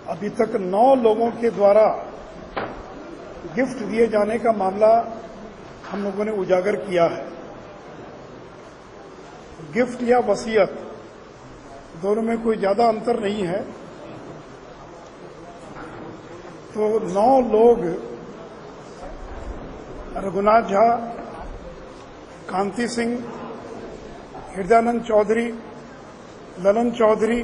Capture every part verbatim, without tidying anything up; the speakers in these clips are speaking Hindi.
अभी तक नौ लोगों के द्वारा गिफ्ट दिए जाने का मामला हम लोगों ने उजागर किया है। गिफ्ट या वसीयत दोनों में कोई ज्यादा अंतर नहीं है। तो नौ लोग रघुनाथ झा, कांति सिंह, हृदयानंद चौधरी, ललन चौधरी,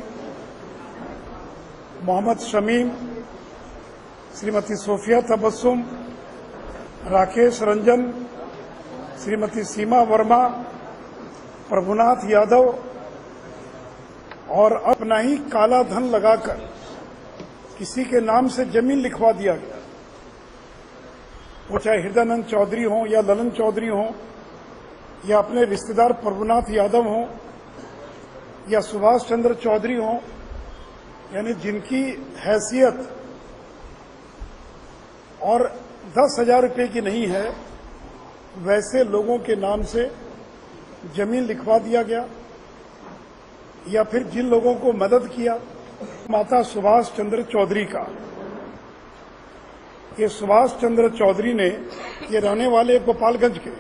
मोहम्मद शमीम, श्रीमती सोफिया तबस्सुम, राकेश रंजन, श्रीमती सीमा वर्मा, प्रभुनाथ यादव और अपना ही काला धन लगाकर किसी के नाम से जमीन लिखवा दिया गया। वो चाहे हृदयानंद चौधरी हों या ललन चौधरी हों या अपने रिश्तेदार प्रभुनाथ यादव हों या सुभाष चंद्र चौधरी हों, यानी जिनकी हैसियत और दस हजार रुपये की नहीं है, वैसे लोगों के नाम से जमीन लिखवा दिया गया। या फिर जिन लोगों को मदद किया, माता सुभाष चंद्र चौधरी का, ये सुभाष चंद्र चौधरी ने, ये रहने वाले गोपालगंज के,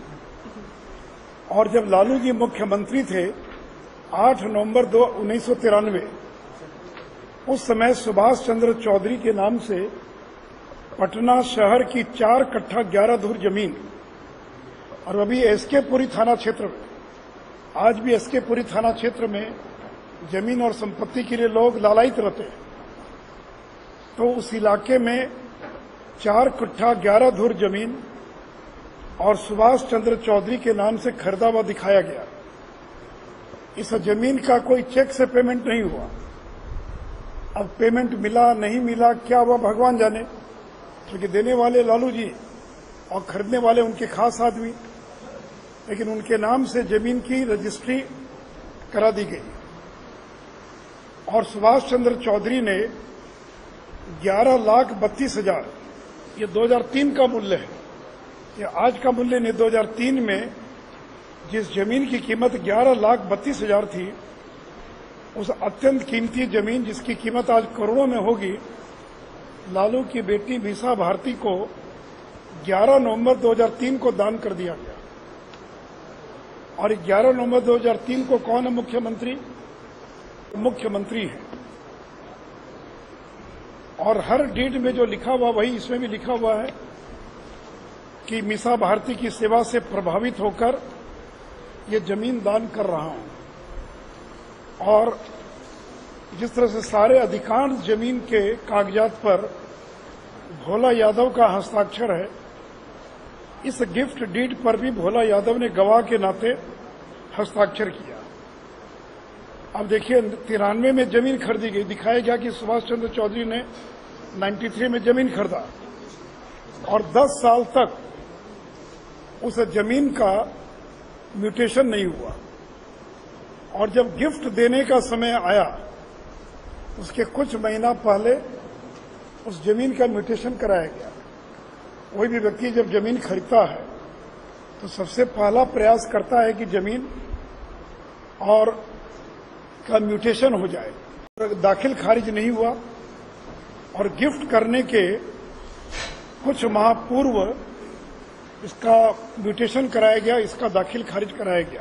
और जब लालू जी मुख्यमंत्री थे आठ नवंबर दो उन्नीस सौ तिरानवे, उस समय सुभाष चंद्र चौधरी के नाम से पटना शहर की चार कट्ठा ग्यारह धूर जमीन, और अभी एसकेपुरी थाना क्षेत्र में, आज भी एसकेपुरी थाना क्षेत्र में जमीन और संपत्ति के लिए लोग लालायित रहते हैं। तो उस इलाके में चार कट्ठा ग्यारह धूर जमीन और सुभाष चंद्र चौधरी के नाम से खरीदा हुआ दिखाया गया। इस जमीन का कोई चेक से पेमेंट नहीं हुआ। अब पेमेंट मिला नहीं मिला, क्या हुआ भगवान जाने, क्योंकि देने वाले लालू जी और खरीदने वाले उनके खास आदमी, लेकिन उनके नाम से जमीन की रजिस्ट्री करा दी गई। और सुभाष चंद्र चौधरी ने ग्यारह लाख बत्तीस हजार, ये दो हजार तीन का मूल्य है, ये आज का मूल्य नहीं। दो हजार तीन में जिस जमीन की कीमत ग्यारह लाख बत्तीस हजार थी, उस अत्यंत कीमती जमीन जिसकी कीमत आज करोड़ों में होगी, लालू की बेटी मीसा भारती को ग्यारह नवंबर दो हजार तीन को दान कर दिया गया। और ग्यारह नवंबर दो हजार तीन को कौन है मुख्यमंत्री? मुख्यमंत्री है। और हर डीड में जो लिखा हुआ वही इसमें भी लिखा हुआ है कि मीसा भारती की सेवा से प्रभावित होकर ये जमीन दान कर रहा हूं। और जिस तरह से सारे अधिकांश जमीन के कागजात पर भोला यादव का हस्ताक्षर है, इस गिफ्ट डीड पर भी भोला यादव ने गवाह के नाते हस्ताक्षर किया। अब देखिए, तिरानवे में जमीन खरीदी गई, दिखाया गया कि सुभाष चंद्र चौधरी ने तिरानवे में जमीन खरीदा और दस साल तक उस जमीन का म्यूटेशन नहीं हुआ। और जब गिफ्ट देने का समय आया, उसके कुछ महीना पहले उस जमीन का म्यूटेशन कराया गया। कोई भी व्यक्ति जब जमीन खरीदता है तो सबसे पहला प्रयास करता है कि जमीन और का म्यूटेशन हो जाए। दाखिल खारिज नहीं हुआ और गिफ्ट करने के कुछ माह पूर्व इसका म्यूटेशन कराया गया, इसका दाखिल खारिज कराया गया।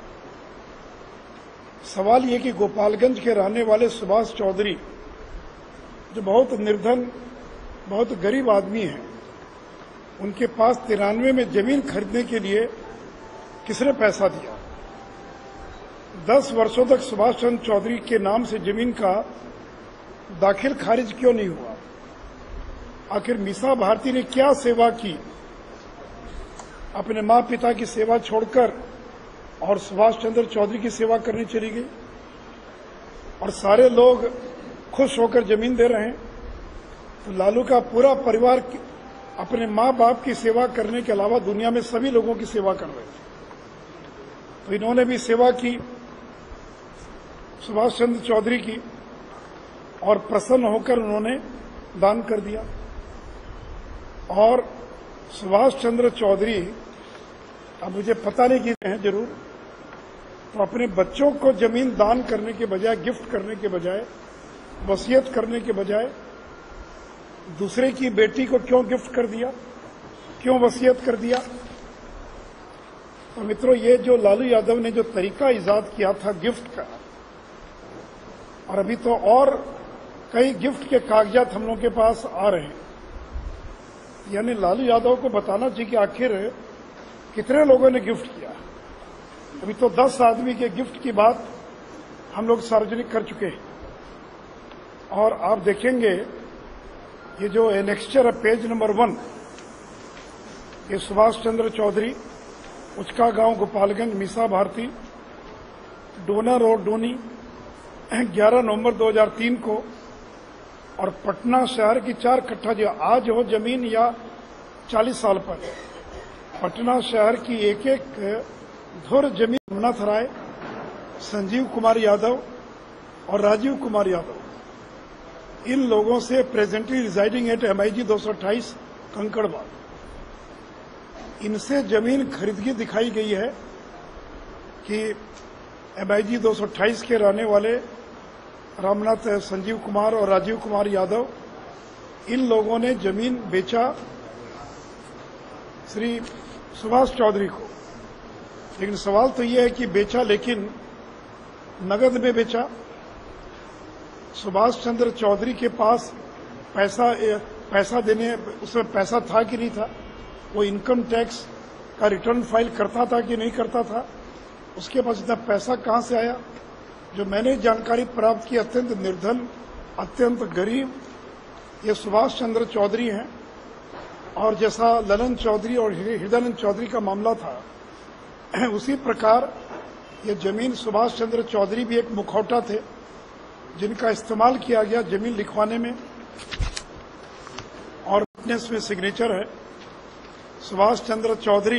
सवाल ये कि गोपालगंज के रहने वाले सुभाष चौधरी, जो बहुत निर्धन, बहुत गरीब आदमी हैं, उनके पास तिरानवे में जमीन खरीदने के लिए किसने पैसा दिया? दस वर्षों तक सुभाष चंद्र चौधरी के नाम से जमीन का दाखिल खारिज क्यों नहीं हुआ? आखिर मीसा भारती ने क्या सेवा की? अपने मां पिता की सेवा छोड़कर और सुभाष चंद्र चौधरी की सेवा करने चली गई। और सारे लोग खुश होकर जमीन दे रहे हैं, तो लालू का पूरा परिवार अपने माँ बाप की सेवा करने के अलावा दुनिया में सभी लोगों की सेवा कर रहे थे। तो इन्होंने भी सेवा की सुभाष चंद्र चौधरी की, और प्रसन्न होकर उन्होंने दान कर दिया। और सुभाष चंद्र चौधरी, अब मुझे पता नहीं कि हैं जरूर, तो अपने बच्चों को जमीन दान करने के बजाय, गिफ्ट करने के बजाय, वसीयत करने के बजाय दूसरे की बेटी को क्यों गिफ्ट कर दिया, क्यों वसीयत कर दिया। तो मित्रों, ये जो लालू यादव ने जो तरीका इजाद किया था गिफ्ट का, और अभी तो और कई गिफ्ट के कागजात हम लोगों के पास आ रहे हैं, यानी लालू यादव को बताना चाहिए कि आखिर कितने लोगों ने गिफ्ट किया। अभी तो दस आदमी के गिफ्ट की बात हम लोग सार्वजनिक कर चुके हैं। और आप देखेंगे ये जो एनेक्स्चर है पेज नंबर वन, ये सुभाष चंद्र चौधरी, उचका गांव गोपालगंज, मीसा भारती, डोनर और डोनी, ग्यारह नवंबर दो हज़ार तीन को, और पटना शहर की चार कट्ठा जो आज हो जमीन या चालीस साल पर, पटना शहर की एक एक धुर जमीन रमनाथ राय, संजीव कुमार यादव और राजीव कुमार यादव, इन लोगों से प्रेजेंटली रिजाइडिंग एट एमआईजी दो सौ अट्ठाईस कंकड़बाग, इनसे जमीन खरीदगी दिखाई गई है कि एमआईजी दो सौ अट्ठाईस के रहने वाले रामनाथ, संजीव कुमार और राजीव कुमार यादव, इन लोगों ने जमीन बेचा श्री सुभाष चौधरी को। लेकिन सवाल तो यह है कि बेचा, लेकिन नगद में बेचा। सुभाष चंद्र चौधरी के पास पैसा पैसा देने उसमें पैसा था कि नहीं था, वो इनकम टैक्स का रिटर्न फाइल करता था कि नहीं करता था, उसके पास इतना पैसा कहां से आया। जो मैंने जानकारी प्राप्त की, अत्यंत निर्धन, अत्यंत गरीब ये सुभाष चंद्र चौधरी हैं। और जैसा ललन चौधरी और हृदयानंद चौधरी का मामला था, उसी प्रकार ये जमीन सुभाष चंद्र चौधरी भी एक मुखौटा थे जिनका इस्तेमाल किया गया जमीन लिखवाने में। और विटनेस में सिग्नेचर है सुभाष चंद्र चौधरी,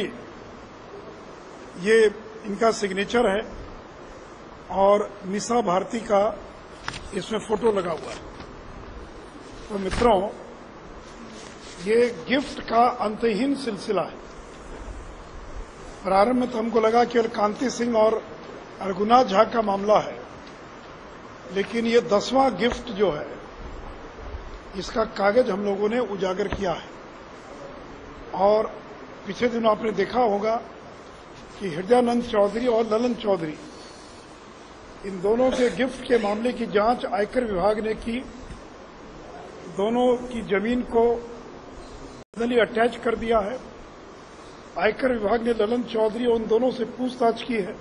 ये इनका सिग्नेचर है, और मीसा भारती का इसमें फोटो लगा हुआ है। तो मित्रों, ये गिफ्ट का अंतहीन सिलसिला है। प्रारंभ में तो हमको लगा केवल कांति सिंह और रघुनाथ झा का मामला है, लेकिन ये दसवां गिफ्ट जो है, इसका कागज हम लोगों ने उजागर किया है। और पिछले दिनों आपने देखा होगा कि हृदयानंद चौधरी और ललन चौधरी, इन दोनों के गिफ्ट के मामले की जांच आयकर विभाग ने की। दोनों की जमीन को अटैच कर दिया है। आयकर विभाग ने ललन चौधरी और उन दोनों से पूछताछ की है,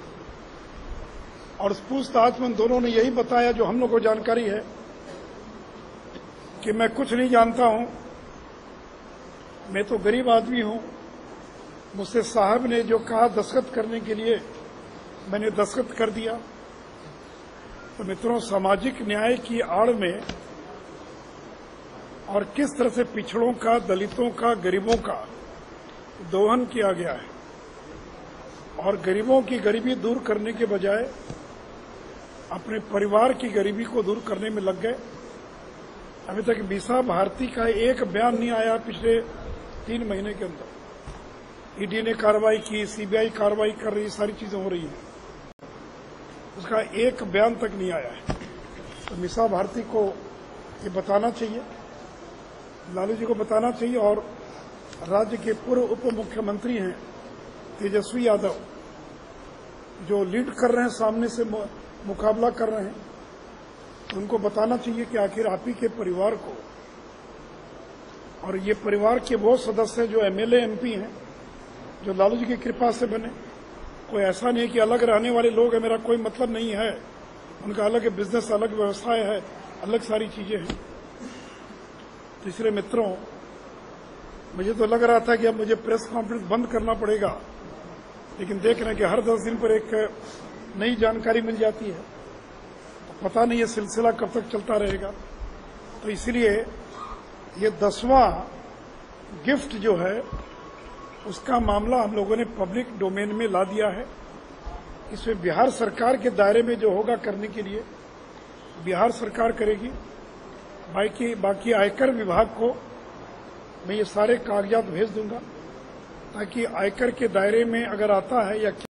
और उस पूछताछ में दोनों ने यही बताया जो हम लोग को जानकारी है कि मैं कुछ नहीं जानता हूं, मैं तो गरीब आदमी हूं, मुझसे साहब ने जो कहा दस्तखत करने के लिए मैंने दस्तखत कर दिया। तो मित्रों, सामाजिक न्याय की आड़ में और किस तरह से पिछड़ों का, दलितों का, गरीबों का दोहन किया गया है, और गरीबों की गरीबी दूर करने के बजाय अपने परिवार की गरीबी को दूर करने में लग गए। अभी तक मीसा भारती का एक बयान नहीं आया पिछले तीन महीने के अंदर। ईडी ने कार्रवाई की, सीबीआई कार्रवाई कर रही, सारी चीजें हो रही हैं, उसका एक बयान तक नहीं आया है। तो मीसा भारती को ये बताना चाहिए, लालू जी को बताना चाहिए। और राज्य के पूर्व उप मुख्यमंत्री हैं तेजस्वी यादव, जो लीड कर रहे हैं, सामने से मुकाबला कर रहे हैं, तो उनको बताना चाहिए कि आखिर आप ही के परिवार को, और ये परिवार के वो सदस्य जो एमएलए एमपी हैं, जो लालू जी की कृपा से बने, कोई ऐसा नहीं है कि अलग रहने वाले लोग हैं, मेरा कोई मतलब नहीं है, उनका अलग बिजनेस, अलग व्यवसाय है, अलग सारी चीजें हैं। तो इसलिए मित्रों, मुझे तो लग रहा था कि अब मुझे प्रेस कॉन्फ्रेंस बंद करना पड़ेगा, लेकिन देख रहे हैं कि हर दस दिन पर एक नई जानकारी मिल जाती है, तो पता नहीं ये सिलसिला कब तक चलता रहेगा। तो इसलिए ये दसवां गिफ्ट जो है, उसका मामला हम लोगों ने पब्लिक डोमेन में ला दिया है। इसमें बिहार सरकार के दायरे में जो होगा करने के लिए बिहार सरकार करेगी। बाकी बाकी आयकर विभाग को मैं ये सारे कागजात भेज दूंगा, ताकि आयकर के दायरे में अगर आता है या